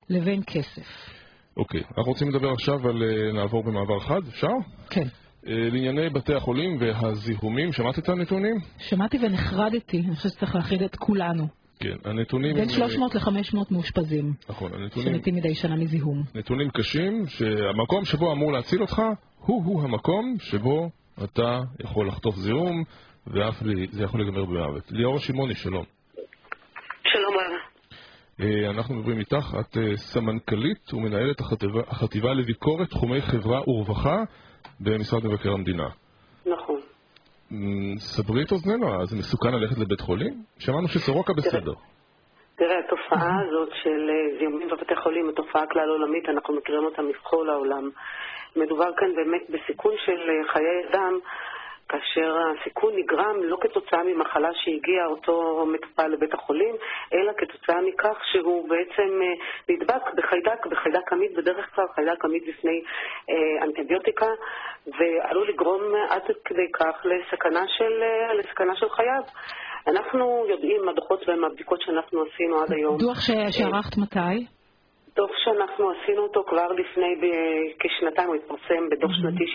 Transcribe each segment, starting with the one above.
לבין כסף. אוקיי, אנחנו רוצים לדבר עכשיו על נעבור במעבר חד, אפשר? כן. לענייני בתי החולים והזיהומים, שמעת את הנתונים? שמעתי ונחרדתי, אני חושבת שצריך להחיד את כולנו. כן, הנתונים... בין 300 ל-500 מאושפזים. נכון, הנתונים... שמתים מדי שנה מזיהום. נתונים קשים, שהמקום שבו אמור להציל אותך, הוא המקום שבו אתה יכול לחטוף זיהום, ואף זה יכול לגמר במוות. ליאור שמעוני, שלום. שלום רב. אנחנו מדברים איתך, את סמנכ"לית ומנהלת החטיבה לביקורת תחומי חברה ורווחה במשרד מבקר המדינה. נכון. סברי את אוזננו, זה מסוכן ללכת לבית חולים? שמענו שסורוקה בסדר. תראה, התופעה הזאת של זיהומים בבתי חולים, התופעה כלל עולמית, אנחנו מכירים אותה מכל העולם. מדובר כאן באמת בסיכון של חיי אדם, כאשר הסיכון נגרם לא כתוצאה ממחלה שהגיע אותו מטופל לבית החולים, אלא כתוצאה מכך שהוא בעצם נדבק בחיידק עמיד, בדרך כלל חיידק עמיד לפני אנטיביוטיקה, ועלול לגרום עד כדי כך לסכנה של חייו. אנחנו יודעים מהדוחות ומהבדיקות שאנחנו עשינו עד היום. דוח שערכת מתי? דוח שאנחנו עשינו אותו כבר לפני כשנתיים, הוא התפרסם בדוח שנתי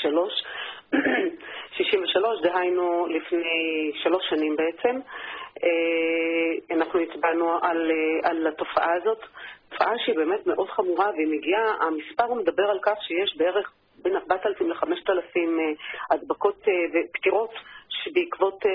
63, דהיינו לפני 3 שנים בעצם. אנחנו הצבענו על התופעה הזאת, תופעה שהיא באמת מאוד חמורה, והיא מגיעה, המספר מדבר על כך שיש בערך בין 4,000 ל-5,000 הדבקות ופטירות שבעקבות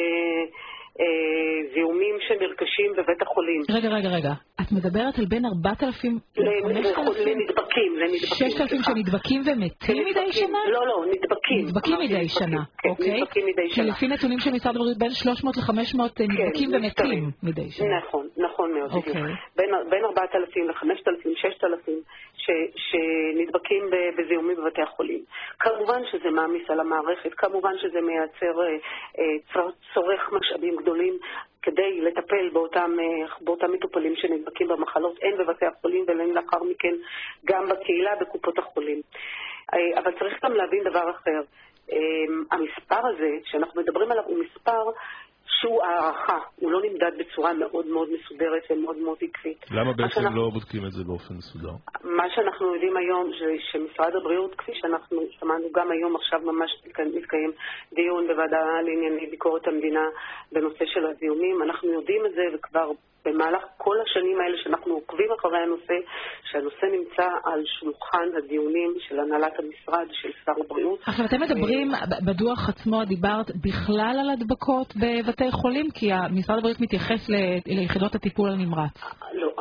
זיהומים שנרכשים בבית החולים. רגע. את מדברת על בין 4,000 לנדבקים. 6,000 שנדבקים ומתים מדי שנה? לא, נדבקים. נדבקים מדי שנה, אוקיי? כי לפי נתונים של משרד הבריאות בין 300 ל-500 נדבקים ומתים מדי שנה. נכון מאוד. בין 4,000 ל-5,000, 6,000 שנדבקים בזיהומים בבתי החולים. כמובן שזה מעמיס על המערכת, כמובן שזה מייצר צורך משאבים גדולים כדי לטפל באותם מטופלים שנדבקים במחלות, הן בבתי החולים והן לאחר מכן גם בקהילה בקופות החולים. אבל צריך גם להבין דבר אחר. המספר הזה שאנחנו מדברים עליו הוא מספר שהוא הערכה, הוא לא נמדד בצורה מאוד מאוד מסודרת ומאוד מאוד עקבית. למה בעצם לא בודקים את זה באופן מסודר? מה שאנחנו יודעים היום זה שמשרד הבריאות, כפי שאנחנו שמענו גם היום, עכשיו ממש מתקיים דיון בוועדה לענייני ביקורת המדינה בנושא של הזיהומים, אנחנו יודעים את זה וכבר במהלך כל השנים האלה שאנחנו עוקבים אחרי הנושא, שהנושא נמצא על שולחן הדיונים של הנהלת המשרד, של שר הבריאות. עכשיו אתם מדברים, בדוח עצמו דיברת בכלל על הדבקות בבתי חולים, כי משרד הבריאות מתייחס ליחידות הטיפול הנמרץ. לא,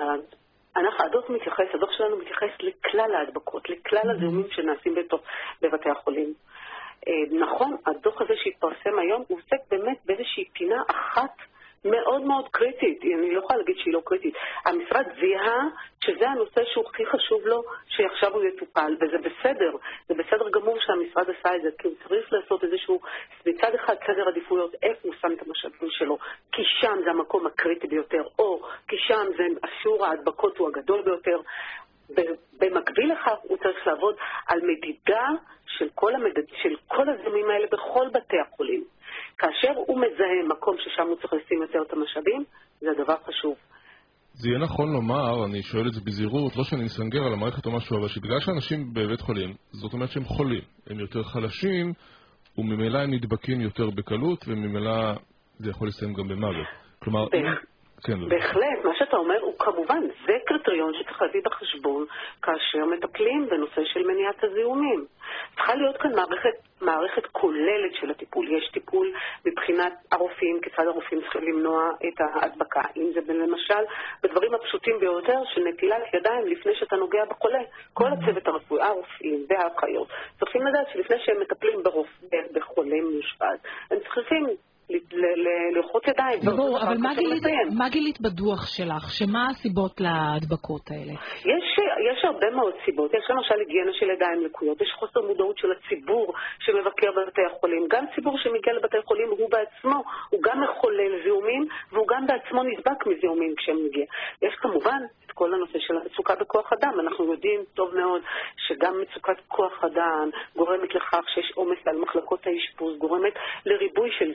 הדוח שלנו מתייחס לכלל ההדבקות, לכלל הזיהומים שנעשים בבתי החולים. נכון, הדוח הזה שהתפרסם היום הוא עוסק באמת באיזושהי פינה אחת מאוד מאוד קריטית, אני לא יכולה להגיד שהיא לא קריטית. המשרד זיהה שזה הנושא שהוא הכי חשוב לו, שעכשיו הוא יטופל, וזה בסדר, זה בסדר גמור שהמשרד עשה את זה, כי הוא צריך לעשות איזשהו, מצד אחד סדר עדיפויות, איפה הוא שם את המשאבים שלו, כי שם זה המקום הקריטי ביותר, או כי שם זה אשור ההדבקות הוא הגדול ביותר. במקביל לכך הוא צריך לעבוד על מדידה של כל הזיהומים האלה בכל בתי החולים. כאשר הוא מזהה מקום ששם הוא צריך לשים יותר את המשאבים, זה הדבר חשוב. זה יהיה נכון לומר, אני שואל את זה בזהירות, לא שאני מסנגר על המערכת או משהו, אבל שבגלל שאנשים בבית חולים, זאת אומרת שהם חולים, הם יותר חלשים, וממילא הם נדבקים יותר בקלות, וממילא זה יכול לסיים גם במוות. כלומר, בהחלט, מה שאתה אומר הוא כמובן, זה קריטריון שצריך להביא בחשבון כאשר מטפלים בנושא של מניעת הזיהומים. צריכה להיות כאן מערכת כוללת של הטיפול. יש טיפול מבחינת הרופאים, כיצד הרופאים צריכים למנוע את ההדבקה. אם זה למשל בדברים הפשוטים ביותר של נטילת ידיים לפני שאתה נוגע בחולה. כל הצוות הרפואי, הרופאים והאחיות, צריכים לדעת שלפני שהם מטפלים בחולה מאושפז, הם צריכים ללחוץ ידיים. ברור, אבל מה גילית בדוח שלך? שמה הסיבות להדבקות האלה? יש הרבה מאוד סיבות. יש למשל היגיינה של ידיים לקויות, יש חוסר מודעות של הציבור שמבקר בבתי החולים. גם ציבור שמגיע לבתי החולים הוא בעצמו, הוא גם מחולל זיהומים, והוא גם בעצמו נדבק מזיהומים כשהם מגיע. יש כמובן את כל הנושא של המצוקה בכוח אדם. אנחנו יודעים טוב מאוד שגם מצוקת כוח אדם גורמת לכך שיש עומס על מחלקות האשפוז, גורמת לריבוי של זיהומים.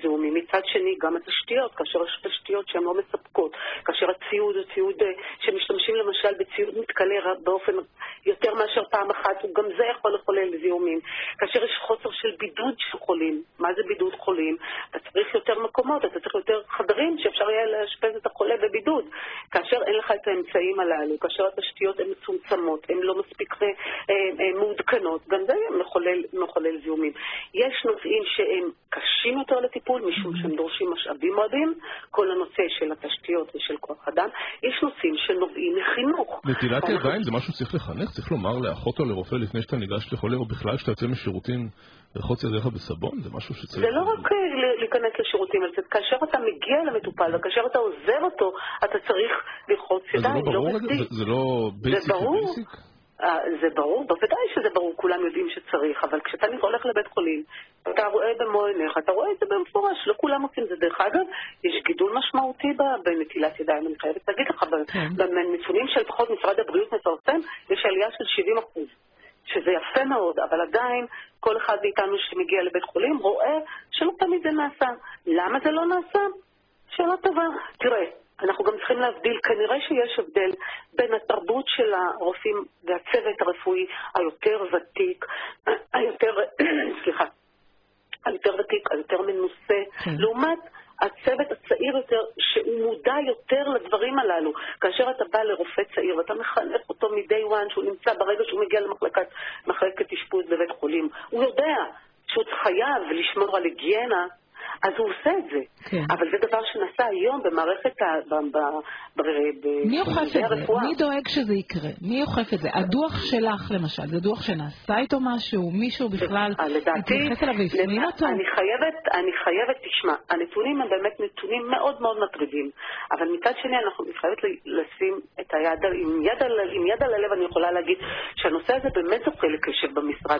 מצד שני גם התשתיות, כאשר יש תשתיות שהן לא מספקות, כאשר הציוד שמשתמשים למשל בציוד מתקלה באופן יותר מאשר פעם אחת, גם זה יכול לחולל זיהומים. כאשר יש חוסר של בידוד של חולים, מה זה בידוד חולים? אתה צריך יותר מקומות, אתה צריך יותר חדרים שאפשר יהיה לאשפז את החולה בבידוד. כאשר אין לך את האמצעים הללו, כאשר התשתיות הן מצומצמות, הן לא מספיק מעודכנות, גם זה מחולל זיהומים. יש נושאים שהם קשים יותר לטיפול, משום שהם דורשים משאבים רבים, כל הנושא של התשתיות ושל כוח אדם. יש נושאים שנובעים מחינוך. נטילת ידיים זה משהו שצריך לחנך? צריך לומר לאחות או לרופא לפני שאתה ניגש לחולה, או בכלל שאתה יוצא משירותים לרחוץ ידיך בסבון? זה משהו שצריך... זה לא רק להיכנס לשירותים, אבל כאשר אתה מגיע למטופל וכאשר אתה עוזב אותו, אתה צריך לרחוץ ידיים. זה לא ברור? זה לא בייסיק ובייסיק? זה ברור, בוודאי שזה ברור, כולם יודעים שצריך, אבל כשאתה הולך לבית חולים, אתה רואה במו עיניך, אתה רואה את זה במפורש, לא כולם עושים זה. דרך אגב, יש גידול משמעותי בנטילת ידיים, אני חייבת להגיד לך, בנתונים של פחות משרד הבריאות מפרסם, יש עלייה של 70%, שזה יפה מאוד, אבל עדיין כל אחד מאיתנו שמגיע לבית חולים רואה שלא תמיד זה נעשה. למה זה לא נעשה? שאלה טובה. תראה, אנחנו גם צריכים להבדיל, כנראה שיש הבדל בין התרבות של הרופאים והצוות הרפואי היותר ותיק, היותר ותיק, היותר מנוסה, לעומת הצוות הצעיר יותר, שהוא מודע יותר לדברים הללו. כאשר אתה בא לרופא צעיר ואתה מחנך אותו מ-day one, שהוא נמצא ברגע שהוא מגיע למחלקת אשפוז בבית חולים, הוא יודע שהוא חייב לשמור על היגיינה, אז הוא עושה את זה. כן. אבל זה דבר שנעשה היום במערכת מי אוכף את זה? מי דואג שזה יקרה? מי אוכף את זה? הדוח שלך למשל, זה דוח שנעשה איתו משהו? מישהו בכלל מתייחס אליו ויפנים אותו? אני חייבת, תשמע, הנתונים הם באמת נתונים מאוד מאוד מטרידים, אבל מצד שני אנחנו חייבת לשים את היד, עם יד על הלב אני יכולה להגיד שהנושא הזה באמת זוכה לקשב במשרד.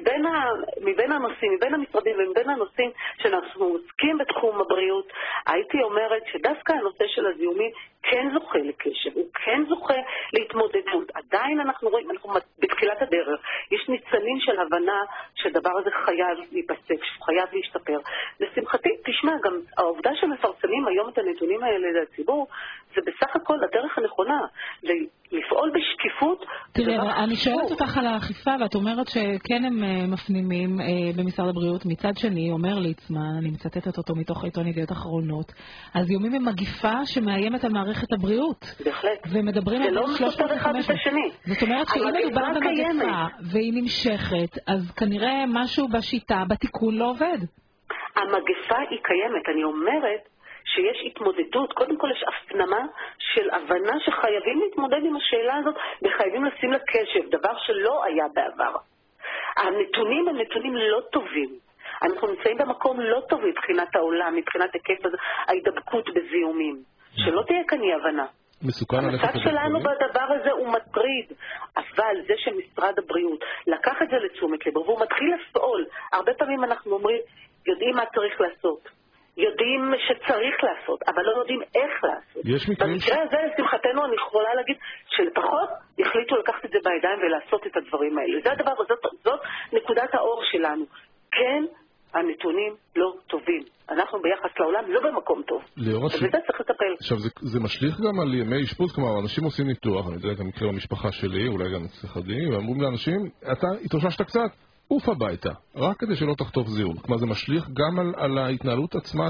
מבין הנושאים, מבין המשרדים ומבין הנושאים שאנחנו עוסקים בתחום הבריאות, הייתי אומרת שדווקא הנושא של הזיהומים כן זוכה לקשב, הוא כן זוכה להתמודדות. עדיין אנחנו רואים, אנחנו בתחילת הדרך, יש ניצנים של הבנה שהדבר הזה חייב להיפסק, חייב להשתפר. לשמחתי, תשמע, גם העובדה שמפרסמים היום את הנתונים האלה לציבור, זה בסך הכל הדרך הנכונה, לפעול בשקיפות. תראה, אני שואלת אותך על האכיפה, ואת אומרת שכן הם מפנימים במשרד הבריאות. מצד שני, אומר ליצמן, אני מצטטת אותו מתוך עיתון ידיעות אחרונות, הזיהומים הם מגיפה שמאיימת על מערכת הבריאות. בהחלט. ומדברים על 3,500. זאת אומרת שאם מדובר במגפה והיא נמשכת, אז כנראה משהו בשיטה, בתיקון לא עובד. המגפה היא קיימת, אני אומרת שיש התמודדות, קודם כל יש הפנמה של הבנה שחייבים להתמודד עם השאלה הזאת וחייבים לשים לה קשב, דבר שלא היה בעבר. הנתונים הם נתונים לא טובים. אנחנו נמצאים במקום לא טוב מבחינת העולם, מבחינת היקף ההידבקות בזיהומים. שלא תהיה כאן אי הבנה. המצב שלנו בדבר הזה הוא מטריד, אבל זה שמשרד הבריאות לקח את זה לתשומת לב והוא מתחיל לפעול. הרבה פעמים אנחנו אומרים, יודעים מה צריך לעשות, יודעים שצריך לעשות, אבל לא יודעים איך לעשות. במקרה הזה, לשמחתנו, אני יכולה להגיד שלפחות החליטו לקחת את זה בידיים ולעשות את הדברים האלה. זה הדבר, זאת נקודת האור שלנו. כן, הנתונים לא טובים. אנחנו ביחס לעולם לא במקום טוב. וזה צריך לטפל. עכשיו, זה משליך גם על ימי אשפוז, כלומר, אנשים עושים ניתוח, אני יודע, גם מקרה במשפחה שלי, אולי גם אצלך די, ואמרו לאנשים, אתה התאוששת קצת, עוף הביתה, רק כדי שלא תחטוף זיהום. כלומר, זה משליך גם על ההתנהלות עצמה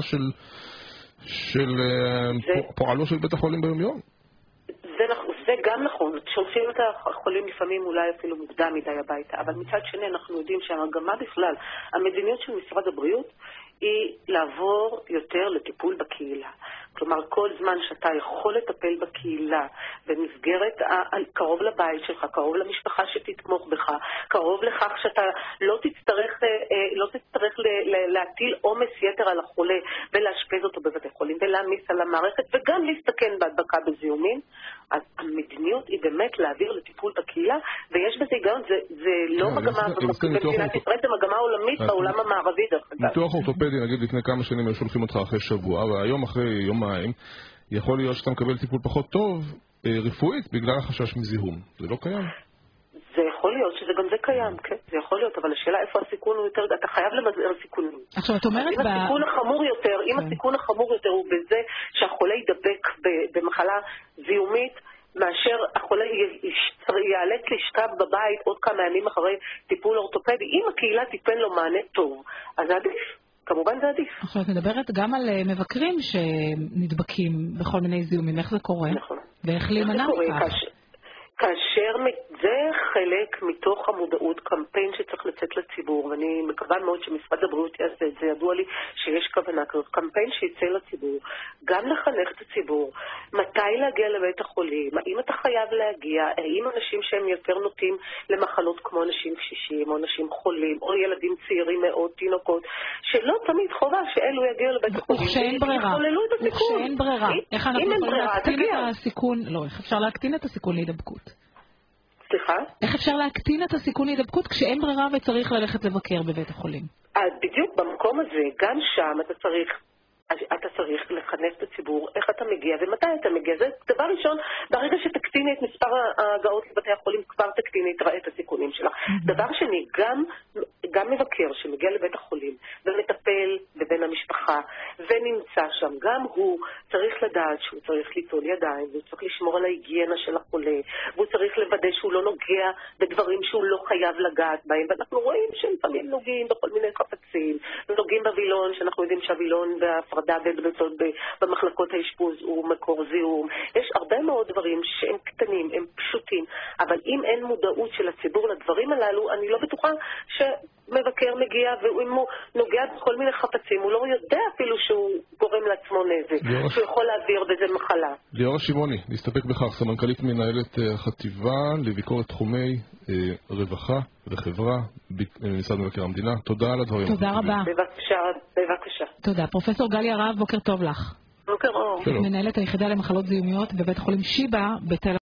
של פועלו של בית החולים ביום יום. זה גם נכון, שולחים את החולים לפעמים אולי אפילו מוקדם מדי הביתה, אבל מצד שני אנחנו יודעים שהמגמה בכלל, המדיניות של משרד הבריאות היא לעבור יותר לטיפול בקהילה. כלומר, כל זמן שאתה יכול לטפל בקהילה, במסגרת קרוב לבית שלך, קרוב למשפחה שתתמוך בך, קרוב לכך שאתה לא תצטרך להטיל עומס יתר על החולה ולהשפז אותו בבתי חולים ולהעמיס על המערכת וגם להסתכן בהדבקה בזיהומים, אז המדיניות היא באמת להעביר לטיפול בקהילה, ויש בזה גם, זה לא מגמה במדינת ישראל, זה מגמה עולמית בעולם המערבי דרך אגב. ניתוח אורתופדי, נגיד לפני כמה שנים היו שולחים אותך אחרי שבוע, והיום אחרי יומיים יכול להיות שאתה מקבל טיפול פחות טוב רפואית בגלל החשש מזיהום. זה לא קיים? זה יכול יכול להיות שזה גם זה קיים, כן, זה יכול להיות, אבל השאלה איפה הסיכון הוא יותר, אתה חייב למזער סיכונים. עכשיו, את אומרת אם הסיכון החמור יותר, אם הסיכון החמור יותר הוא בזה שהחולה ידבק במחלה זיהומית, מאשר החולה ייאלץ לשכב בבית עוד כמה ימים אחרי טיפול אורתופדי, אם הקהילה תיתן לו מענה טוב, אז זה עדיף. כמובן זה עדיף. עכשיו, את מדברת גם על מבקרים שנדבקים בכל מיני זיהומים. איך זה קורה? נכון. ואיך להימנע מכך? כאשר זה חלק מתוך המודעות, קמפיין שצריך לצאת לציבור, ואני מקווה מאוד שמשרד הבריאות יעשה את זה, ידוע לי שיש כוונה כזאת, קמפיין שיצא לציבור, גם לחנך את הציבור, מתי להגיע לבית החולים, האם אתה חייב להגיע, האם אנשים שהם יותר נוטים למחלות כמו אנשים קשישים, או אנשים חולים, או ילדים צעירים מאוד, תינוקות, שלא תמיד חובה שאלו יגיעו לבית החולים. וכשאין ברירה. וכשאין ברירה. איך אנחנו יכולים להקטין את הסיכון? לא, איך אפשר להקטין את הסיכון להידבקות? סליחה? איך אפשר להקטין את הסיכון להידבקות כשאין ברירה וצריך ללכת לבקר בבית החולים? בדיוק במקום הזה, גם שם אתה צריך לחנך את הציבור, איך אתה מגיע ומתי אתה מגיע. זה דבר ראשון, ברגע שתקטיני את מספר ההגעות לבתי החולים, כבר תקטיני את הסיכונים שלה. דבר שני, גם מבקר שמגיע לבית החולים ומטפל בבן המשפחה ונמצא שם, גם הוא צריך לדעת שהוא צריך ליטול ידיים, והוא צריך לשמור על ההיגיינה של החולה, והוא צריך לוודא שהוא לא נוגע בדברים שהוא לא חייב לגעת בהם, ואנחנו רואים שלפעמים נוגעים בכל מיני חפצים, ונוגעים בווילון, שאנחנו יודעים שהווילון וההפרדה במחלקות האשפוז הוא מקור זיהום. יש הרבה מאוד דברים שהם קטנים, הם פשוטים, אבל אם אין מודעות של הציבור לדברים הללו, אני לא בטוחה שמבקר מגיע, ואם הוא נוגע בכל מיני חפצים, הוא לא יודע אפילו שהוא גורם לעצמו נזק, שהוא יכול להעביר בזה מחלה. ליאורה שמעוני, נסתפק בכך, סמנכ"לית מנהלת החטיבה לביקורת תחומי רווחה וחברה במשרד מבקר המדינה. תודה על הדברים. תודה רבה. בבקשה. תודה. פרופסור גליה רהב, בוקר טוב לך. בוקר אור. מנהלת היחידה למחלות זיהומיות בבית חולים שיבא בתל